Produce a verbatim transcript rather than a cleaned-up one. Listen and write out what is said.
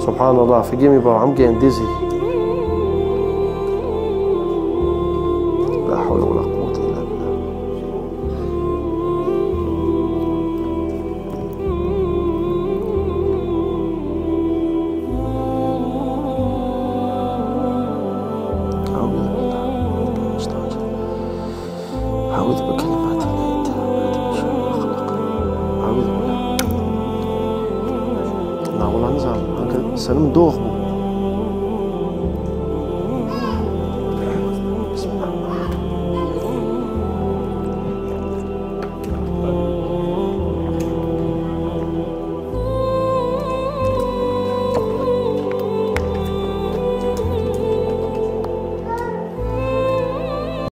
Subhanallah, forgive me, bro. I'm getting dizzy. لا حول ولا قوة إلا بالله. أعوذ بالله من الشيطان الرجيم. أعوذ بكلمات الله التامات من شر ما خلق. أعوذ بالله. لا والله نزعل. Senin doğuk bu.